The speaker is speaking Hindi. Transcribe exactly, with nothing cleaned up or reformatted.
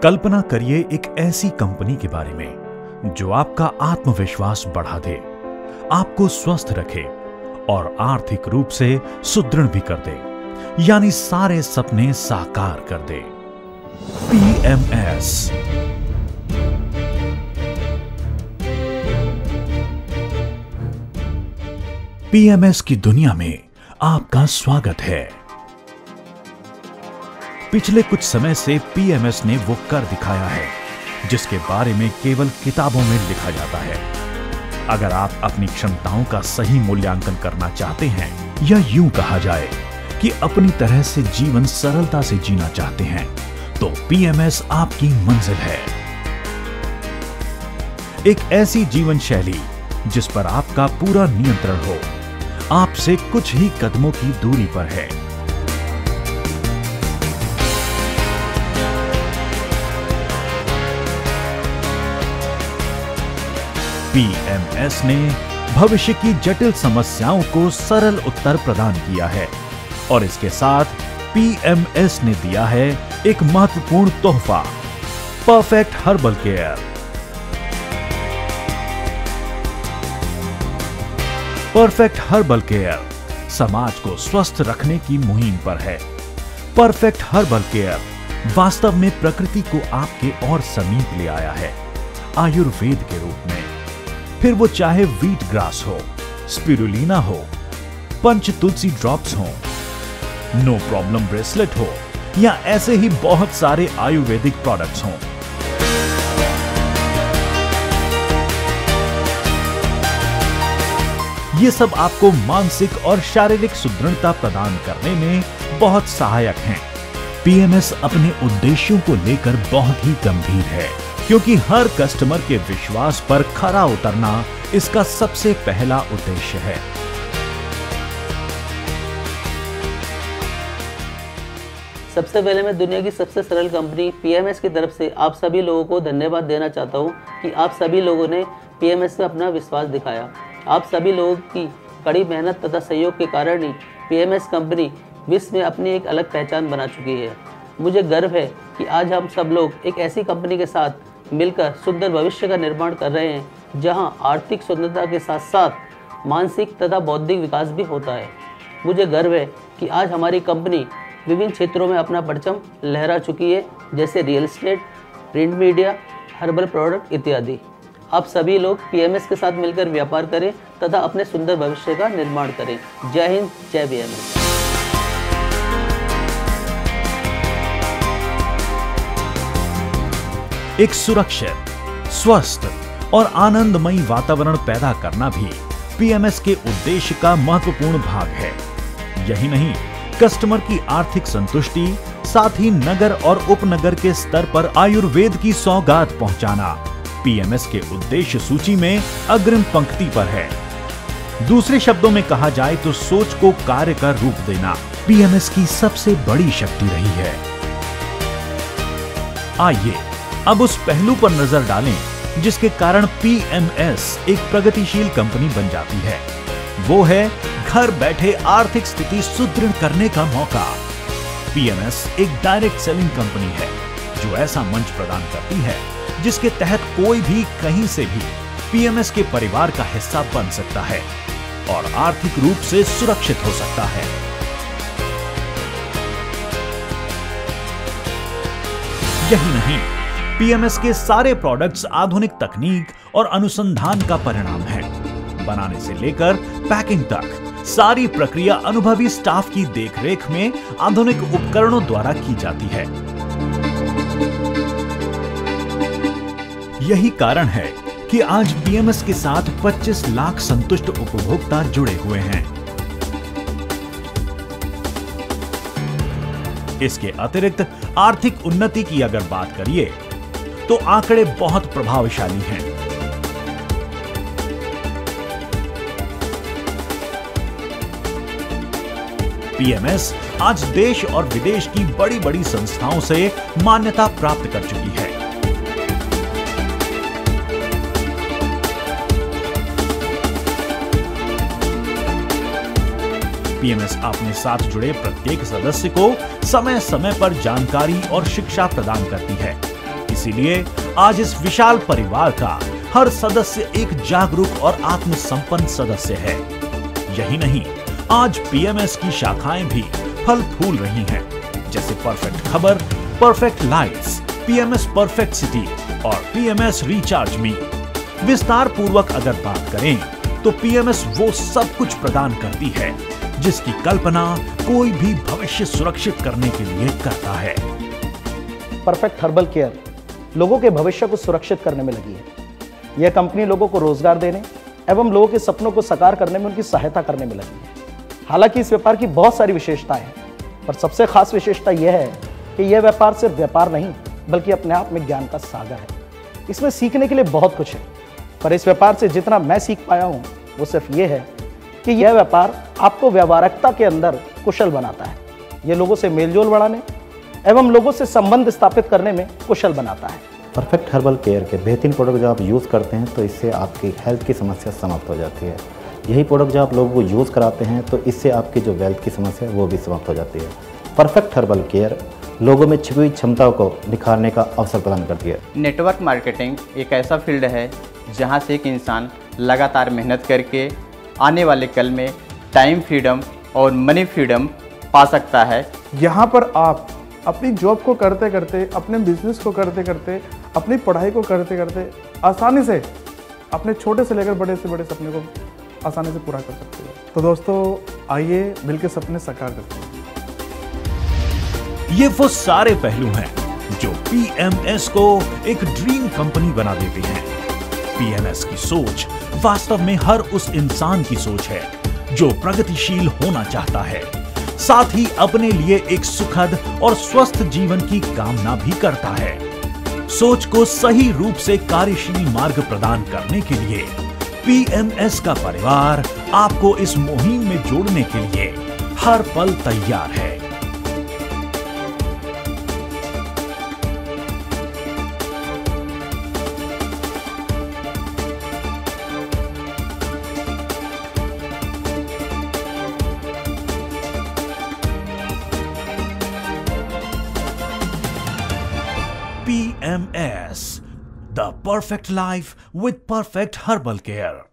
कल्पना करिए एक ऐसी कंपनी के बारे में जो आपका आत्मविश्वास बढ़ा दे, आपको स्वस्थ रखे और आर्थिक रूप से सुदृढ़ भी कर दे, यानी सारे सपने साकार कर दे। पीएमएस। पीएमएस की दुनिया में आपका स्वागत है। पिछले कुछ समय से पीएमएस ने वो कर दिखाया है जिसके बारे में केवल किताबों में लिखा जाता है। अगर आप अपनी क्षमताओं का सही मूल्यांकन करना चाहते हैं, या यूं कहा जाए कि अपनी तरह से जीवन सरलता से जीना चाहते हैं, तो पीएमएस आपकी मंजिल है। एक ऐसी जीवन शैली जिस पर आपका पूरा नियंत्रण हो, आपसे कुछ ही कदमों की दूरी पर है। पीएमएस ने भविष्य की जटिल समस्याओं को सरल उत्तर प्रदान किया है और इसके साथ पीएमएस ने दिया है एक महत्वपूर्ण तोहफा, perfect herbal care. Perfect herbal care समाज को स्वस्थ रखने की मुहिम पर है। परफेक्ट हर्बल केयर वास्तव में प्रकृति को आपके और समीप ले आया है, आयुर्वेद के रूप में। फिर वो चाहे व्हीट ग्रास हो, स्पिरुलिना हो, पंच तुलसी ड्रॉप्स हो, नो प्रॉब्लम ब्रेसलेट हो, या ऐसे ही बहुत सारे आयुर्वेदिक प्रोडक्ट्स हों। ये सब आपको मानसिक और शारीरिक सुदृढ़ता प्रदान करने में बहुत सहायक हैं। पीएमएस अपने उद्देश्यों को लेकर बहुत ही गंभीर है, क्योंकि हर कस्टमर के विश्वास पर खरा उतरना इसका सबसे पहला उद्देश्य है। सबसे पहले मैं दुनिया की सबसे सरल कंपनी पीएमएस की तरफ से आप सभी लोगों को धन्यवाद देना चाहता हूं कि आप सभी लोगों ने पीएमएस में अपना विश्वास दिखाया। आप सभी लोगों की कड़ी मेहनत तथा सहयोग के कारण ही पीएमएस कंपनी विश्व में अपनी एक अलग पहचान बना चुकी है। मुझे गर्व है कि आज हम सब लोग एक ऐसी कंपनी के साथ मिलकर सुंदर भविष्य का निर्माण कर रहे हैं, जहां आर्थिक स्वतंत्रता के साथ साथ मानसिक तथा बौद्धिक विकास भी होता है। मुझे गर्व है कि आज हमारी कंपनी विभिन्न क्षेत्रों में अपना परचम लहरा चुकी है, जैसे real estate, print media, herbal product इत्यादि। आप सभी लोग पीएमएस के साथ मिलकर व्यापार करें तथा अपने सुंदर भविष्य का निर्माण करें। जय हिंद, जय पीएमएस। एक सुरक्षित, स्वस्थ और आनंदमयी वातावरण पैदा करना भी पीएमएस के उद्देश्य का महत्वपूर्ण भाग है। यही नहीं, कस्टमर की आर्थिक संतुष्टि, साथ ही नगर और उपनगर के स्तर पर आयुर्वेद की सौगात पहुंचाना पीएमएस के उद्देश्य सूची में अग्रिम पंक्ति पर है। दूसरे शब्दों में कहा जाए तो सोच को कार्य का रूप देना पीएमएस की सबसे बड़ी शक्ति रही है। आइए अब उस पहलू पर नजर डालें जिसके कारण पीएमएस एक प्रगतिशील कंपनी बन जाती है। वो है घर बैठे आर्थिक स्थिति सुदृढ़ करने का मौका। पीएमएस एक डायरेक्ट सेलिंग कंपनी है जो ऐसा मंच प्रदान करती है जिसके तहत कोई भी कहीं से भी पीएमएस के परिवार का हिस्सा बन सकता है और आर्थिक रूप से सुरक्षित हो सकता है। यही नहीं, पीएमएस के सारे प्रोडक्ट्स आधुनिक तकनीक और अनुसंधान का परिणाम है। बनाने से लेकर पैकिंग तक सारी प्रक्रिया अनुभवी स्टाफ की देखरेख में आधुनिक उपकरणों द्वारा की जाती है। यही कारण है कि आज पीएमएस के साथ पच्चीस लाख संतुष्ट उपभोक्ता जुड़े हुए हैं। इसके अतिरिक्त आर्थिक उन्नति की अगर बात करिए तो आंकड़े बहुत प्रभावशाली हैं। पीएमएस आज देश और विदेश की बड़ी बड़ी संस्थाओं से मान्यता प्राप्त कर चुकी है। पीएमएस अपने साथ जुड़े प्रत्येक सदस्य को समय समय पर जानकारी और शिक्षा प्रदान करती है। इसीलिए आज इस विशाल परिवार का हर सदस्य एक जागरूक और आत्मसंपन्न सदस्य है। यही नहीं, आज पीएमएस की शाखाएं भी फल फूल रही हैं, जैसे परफेक्ट खबर, perfect lights, PMS perfect city और पीएमएस रिचार्ज मी। विस्तार पूर्वक अगर बात करें तो पीएमएस वो सब कुछ प्रदान करती है जिसकी कल्पना कोई भी भविष्य सुरक्षित करने के लिए करता है। परफेक्ट हर्बल केयर लोगों के भविष्य को सुरक्षित करने में लगी है। यह कंपनी लोगों को रोजगार देने एवं लोगों के सपनों को साकार करने में उनकी सहायता करने में लगी है। हालांकि इस व्यापार की बहुत सारी विशेषताएं हैं, पर सबसे खास विशेषता यह है कि यह व्यापार सिर्फ व्यापार नहीं बल्कि अपने आप में ज्ञान का सागर है। इसमें सीखने के लिए बहुत कुछ है, पर इस व्यापार से जितना मैं सीख पाया हूं वो सिर्फ ये है कि यह व्यापार आपको व्यावहारिकता के अंदर कुशल बनाता है। यह लोगों से मेलजोल बढ़ाने एवं लोगों से संबंध स्थापित करने में कुशल बनाता है। परफेक्ट हर्बल केयर के बेहतरीन प्रोडक्ट जब आप यूज़ करते हैं तो इससे आपकी हेल्थ की समस्या समाप्त हो जाती है। यही प्रोडक्ट जब आप लोगों को यूज़ कराते हैं तो इससे आपकी जो वेल्थ की समस्या है वो भी समाप्त हो जाती है। परफेक्ट हर्बल केयर लोगों में छिपी हुई क्षमताओं को निखारने का अवसर प्रदान करती है। नेटवर्क मार्केटिंग एक ऐसा फील्ड है जहां से एक इंसान लगातार मेहनत करके आने वाले कल में टाइम फ्रीडम और मनी फ्रीडम पा सकता है। यहाँ पर आप अपनी जॉब को करते करते, अपने बिजनेस को करते करते, अपनी पढ़ाई को करते करते आसानी से अपने छोटे से लेकर बड़े से बड़े सपने को आसानी से पूरा कर सकते हैं। तो दोस्तों आइए मिलकर सपने साकार करते हैं। ये वो सारे पहलू हैं जो पीएमएस को एक ड्रीम कंपनी बना देते हैं। पीएमएस की सोच वास्तव में हर उस इंसान की सोच है जो प्रगतिशील होना चाहता है, साथ ही अपने लिए एक सुखद और स्वस्थ जीवन की कामना भी करता है। सोच को सही रूप से कार्यशील मार्ग प्रदान करने के लिए पीएमएस का परिवार आपको इस मुहिम में जोड़ने के लिए हर पल तैयार है। P M S, the perfect life with perfect herbal care.